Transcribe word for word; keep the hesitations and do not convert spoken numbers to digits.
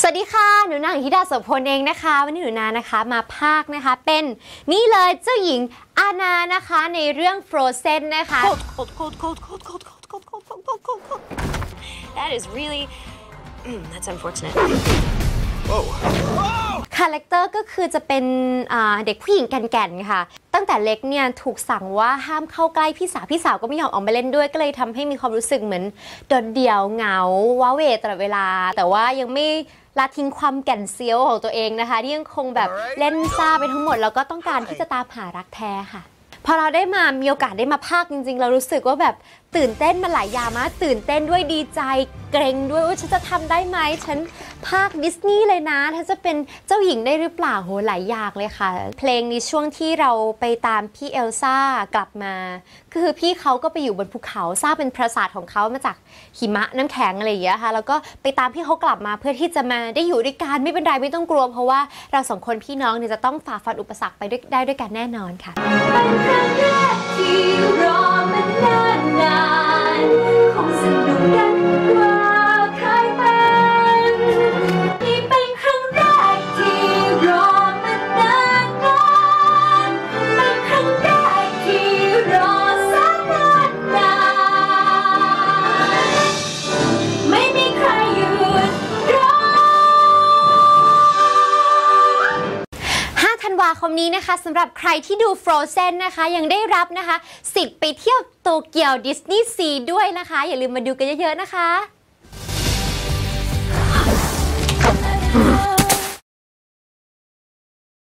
วัสดีค่ะหนูนาธิดาโสพลเองนะคะวันนี้หนูนานะคะมาภาคนะคะเป็นนี่เลยเจ้าหญิงอานานะคะในเรื่อง Frozen นะคะ Cold, cold, cold, cold, cold, cold, cold, cold, cold, cold, cold, cold, cold. That is really, mm, that's unfortunate. คาแรคเตอร์ก็คือจะเป็นเด็กผู้หญิงแก่นๆค่ะตั้งแต่เล็กเนี่ยถูกสั่งว่าห้ามเข้าใกล้พี่สาวพี่สาวก็ไม่ยอมออกมาเล่นด้วยก็เลยทำให้มีความรู้สึกเหมือนโดดเดี่ยวเหงาว้าเหวตลอดเวลาแต่ว่ายังไม่ละทิ้งความแก่นเซียวของตัวเองนะคะที่ยังคงแบบเล่นซ่าไปทั้งหมดแล้วก็ต้องการที่จะตามหารักแท้ค่ะพอเราได้มามีโอกาสได้มาพากย์จริงๆเรารู้สึกว่าแบบตื่นเต้นมาหลายอย่างมากตื่นเต้นด้วยดีใจเกรงด้วยว่าฉันจะทำได้ไหมฉันพากย์ดิสนีย์เลยนะฉันจะเป็นเจ้าหญิงได้หรือเปล่าโหหลายอย่างเลยค่ะเพลงในช่วงที่เราไปตามพี่เอลซ่ากลับมาก็คือพี่เขาก็ไปอยู่บนภูเขาสร้างเป็นปราสาทของเขามาจากหิมะน้ำแข็งอะไรอย่างเงี้ยค่ะแล้วก็ไปตามพี่เขากลับมาเพื่อที่จะมาได้อยู่ด้วยกันไม่เป็นไรไม่ต้องกลัวเพราะว่าเราสองคนพี่น้องเนี่ยจะต้องฝ่าฟันอุปสรรคไปได้ด้วยกันแน่นอนค่ะเป็นครั้งแรกที่รอมานานๆคงสนุกกันกว่าเคยเป็นนี่เป็นครั้งแรกที่รอมานานๆเป็นครั้งแรกที่รอแสนนานนานไม่มีใครหยุดรอห้าธันวาคมนี้นะคะสำหรับใครที่ดู Frozen นะคะยังได้รับนะคะสิทธิ์ไปเที่ยวโตเกียวดิสนีย์ซีด้วยนะคะอย่าลืมมาดูกันเยอะๆนะคะ